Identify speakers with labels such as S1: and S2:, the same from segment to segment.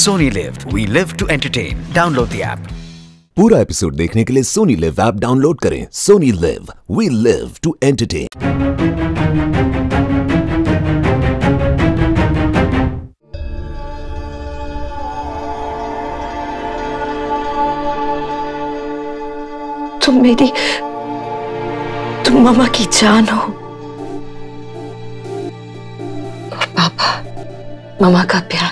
S1: Sony Live. We live to entertain. Download the app.
S2: पूरा episode देखने के लिए सोनी लिव ऐप डाउनलोड करें। Sony live, we live to entertain.
S3: तुम मामा की जान हो और पापा मामा का प्यार।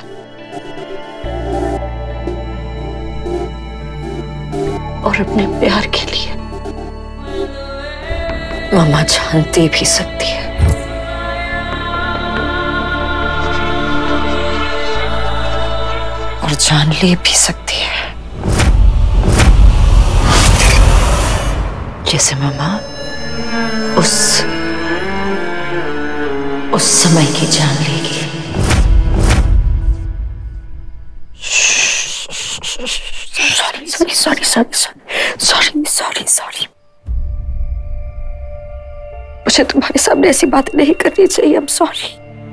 S3: और अपने प्यार के लिए मामा जान दे भी सकती है। और जान ले भी सकती है, जैसे मामा उस समय की जान लेगी। सॉरी। मुझे तुम्हारे सामने ऐसी बातें नहीं करनी चाहिए। I'm sorry।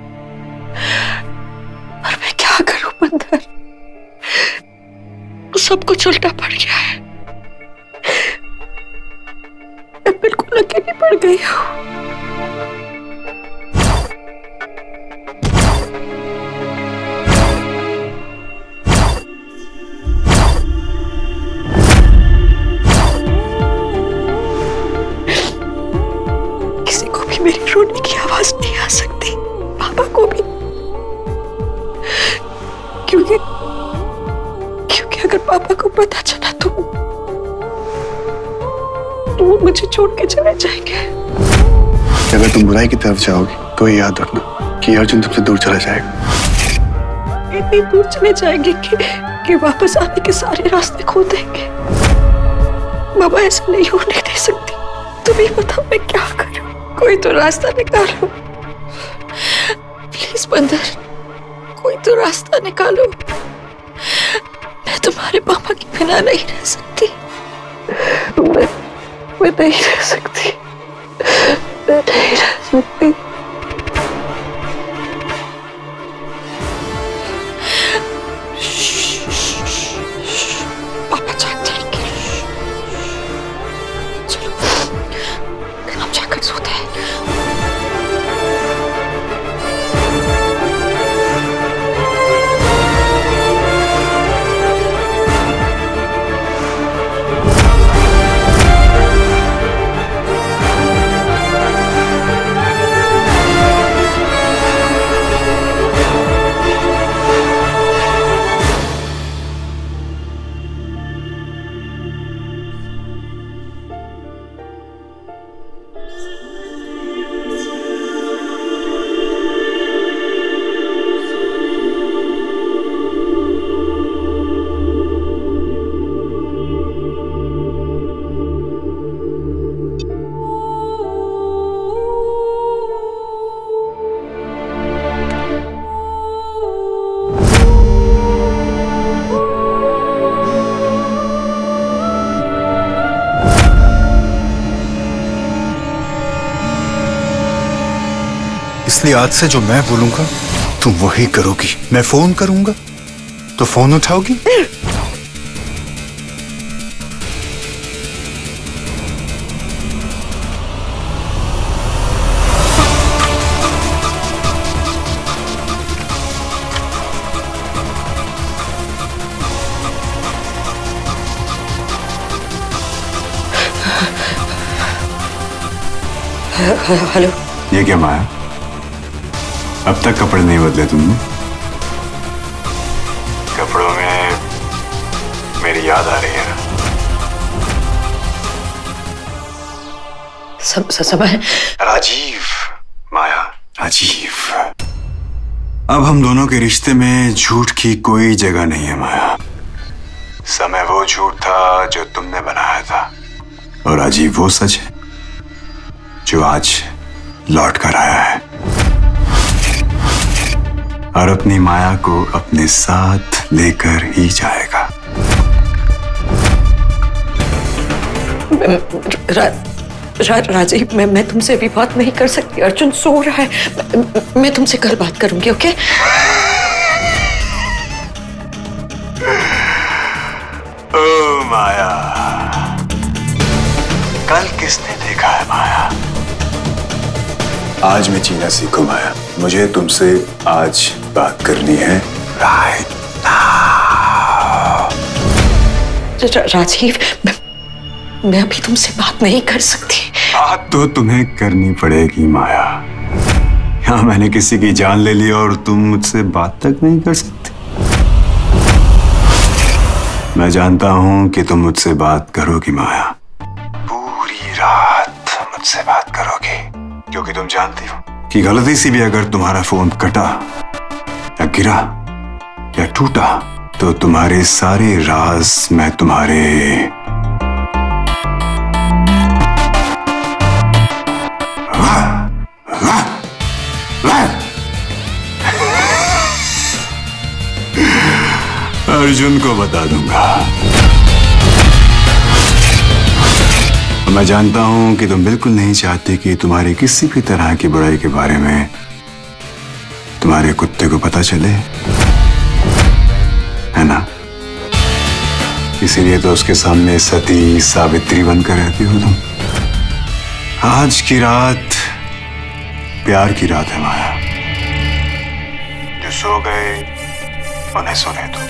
S3: पर मैं क्या करूं बंदर, सब कुछ उल्टा पड़ गया है। मैं बिल्कुल अकेली पड़ गई हूँ। मेरी रोने की आवाज नहीं आ सकती, पापा को भी, क्योंकि अगर पापा को पता चला तो वो मुझे छोड़ के चले जाएंगे।
S4: अगर तुम बुराई की तरफ जाओगी तो याद रखना कि अर्जुन तुमसे दूर चला जाएगा।
S3: इतनी दूर चले जाएंगे कि वापस आने के सारे रास्ते खो देंगे। मामा ऐसा नहीं होने दे सकती। तुम ही बताओ मैं क्या करूं? कोई तो रास्ता निकालो प्लीज बंदर, कोई तो रास्ता निकालो। मैं तुम्हारे पापा के बिना नहीं रह सकती। मैं नहीं रह सकती। मैं नहीं रह सकती। पापा जाग जाएंगे। चलो हम जाकर सोते हैं।
S4: इसलिए आज से जो मैं बोलूंगा तुम वही करोगी। मैं फोन करूंगा तो फोन उठाओगी।
S3: हेलो।
S4: ये क्या माया, अब तक कपड़े नहीं बदले तुमने? कपड़ों में मेरी याद आ रही है।
S3: समय
S4: राजीव, माया राजीव, अब हम दोनों के रिश्ते में झूठ की कोई जगह नहीं है माया। समय वो झूठ था जो तुमने बनाया था, और राजीव वो सच है जो आज लौट कर आया है और अपनी माया को अपने साथ लेकर ही जाएगा।
S3: राजीव, मैं तुमसे अभी बात नहीं कर सकती। अर्जुन सो रहा है। मैं तुमसे कल बात करूंगी, ओके?
S4: आज मैं जीना सीखूं माया। मुझे तुमसे आज बात करनी है राइट नाउ।
S3: राजीव, मैं अभी तुमसे बात नहीं कर सकती।
S4: बात तो तुम्हें करनी पड़ेगी माया। यहाँ मैंने किसी की जान ले ली और तुम मुझसे बात तक नहीं कर सकती। मैं जानता हूँ कि तुम मुझसे बात करोगी माया, पूरी रात मुझसे बात करोगी, क्योंकि तुम जानती हो कि गलती से भी अगर तुम्हारा फोन कटा या गिरा या टूटा तो तुम्हारे सारे राज मैं तुम्हारे अर्जुन को बता दूंगा। मैं जानता हूं कि तुम बिल्कुल नहीं चाहती कि तुम्हारी किसी भी तरह की बुराई के बारे में तुम्हारे कुत्ते को पता चले, है ना? इसीलिए तो उसके सामने सती सावित्री बनकर रहती हो तुम। आज की रात प्यार की रात है माया। जो सो गए उन्हें सोने दो,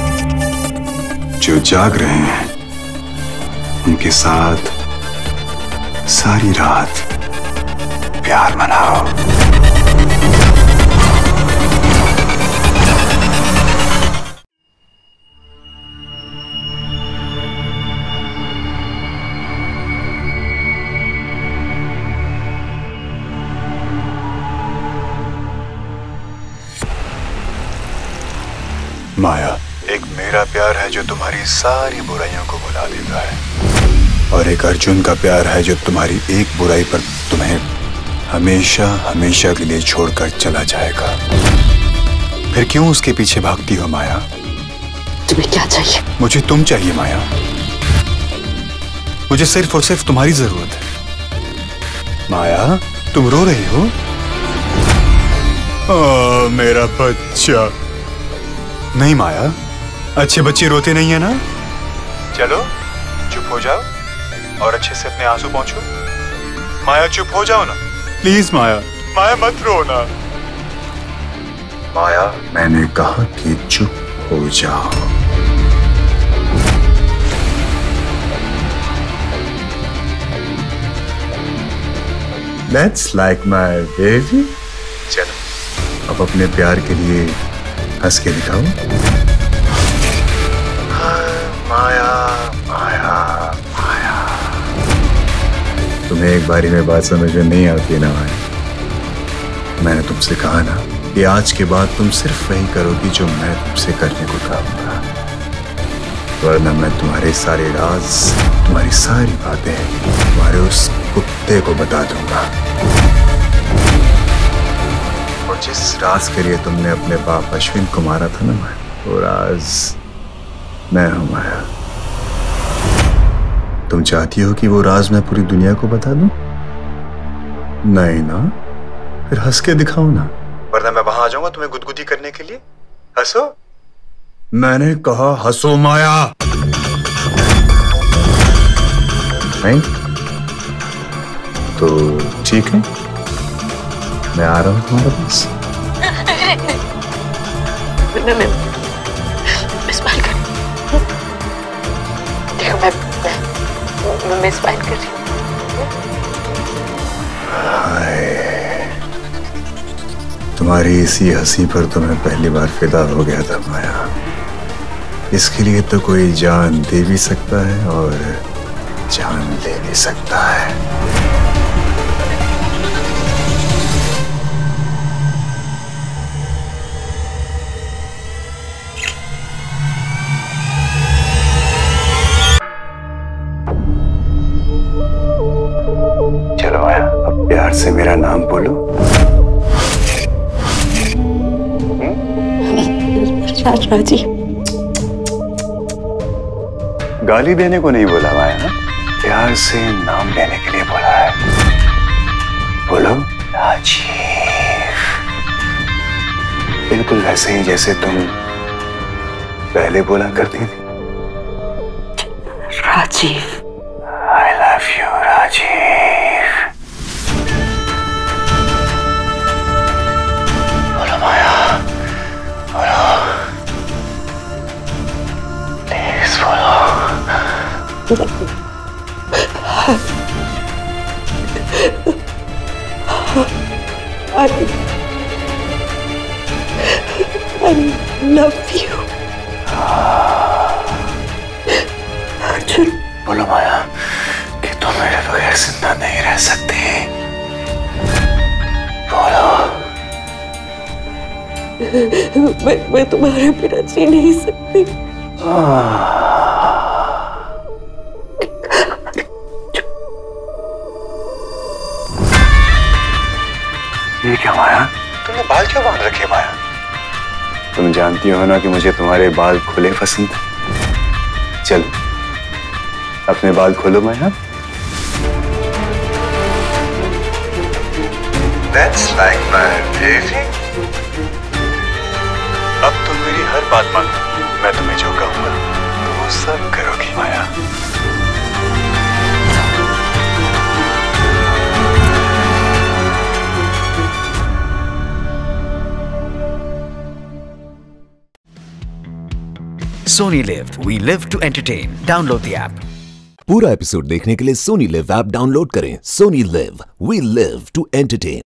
S4: जो जाग रहे हैं उनके साथ सारी रात प्यार मनाओ। माया, एक मेरा प्यार है जो तुम्हारी सारी बुराइयों को भुला देता है, और एक अर्जुन का प्यार है जो तुम्हारी एक बुराई पर तुम्हें हमेशा हमेशा के लिए छोड़कर चला जाएगा। फिर क्यों उसके पीछे भागती हो माया?
S3: तुम्हें क्या चाहिए?
S4: मुझे तुम चाहिए माया। मुझे सिर्फ और सिर्फ तुम्हारी जरूरत है। माया, तुम रो रही हो? मेरा बच्चा। नहीं माया, अच्छे बच्चे रोते नहीं है ना। चलो चुप हो जाओ और अच्छे से अपने आंसू पोंछो। माया चुप हो जाओ ना प्लीज। माया, माया मत रो ना। माया, मैंने कहा कि चुप हो जाओ। That's like my baby। चलो अब अपने प्यार के लिए हंस के दिखाओ। माया माया माया। तुम्हें एक बारी में बात समझ में नहीं आती ना माया। मैंने तुमसे कहा ना कि आज के बाद तुम सिर्फ वही करोगी जो मैं तुमसे करने को कहूंगा, वरना मैं तुम्हारे सारे राज, तुम्हारी सारी बातें तुम्हारे उस कुत्ते को बता दूंगा। और जिस राज के लिए तुमने अपने बाप अश्विन को मारा था ना माया, वो राज मैं हूं माया। तुम चाहती हो कि वो राज मैं पूरी दुनिया को बता दूं? नहीं ना, फिर हंस के दिखाओ ना, वरना मैं वहां आ जाऊंगा तुम्हें गुदगुदी करने के लिए। हंसो, मैंने कहा हंसो माया। नहीं तो ठीक है, मैं आ रहा हूं तुम्हारे पास।
S3: मैं स्माइल कर देखो, मैं स्माइल कर रही हूँ।
S4: तुम्हारी इसी हंसी पर तो मैं पहली बार फिदा हो गया था माया। इसके लिए तो कोई जान दे भी सकता है और जान ले भी सकता है। चलो माया, अब प्यार से मेरा नाम बोलो।
S3: राजी।
S4: गाली देने को नहीं बोला माया, प्यार से नाम लेने के लिए बोला है। बोलो राजीव, बिल्कुल वैसे ही जैसे तुम पहले बोला करती थी।
S3: Rajiv,
S4: I love you Rajiv.
S3: I love you. Arjun,
S4: बोलो माया कि तुम मेरे बगैर जिंदा नहीं रह सकती। बोलो।
S3: मैं तुम्हारे बिना जी नहीं सकती।
S4: ये क्या माया? तुमने बाल क्यों बांध रखे माया? तुम जानती हो ना कि मुझे तुम्हारे बाल खुले पसंद हैं। चलो अपने बाल खोलो माया। That's like my baby. अब तुम मेरी हर बात मानो। मैं तुम्हें जो कहूंगा तो वो सब करोगी Maya.
S1: Sony Live. We live to entertain. Download the app.
S2: पूरा एपिसोड देखने के लिए सोनी लिव ऐप डाउनलोड करें। Sony live, we live to entertain.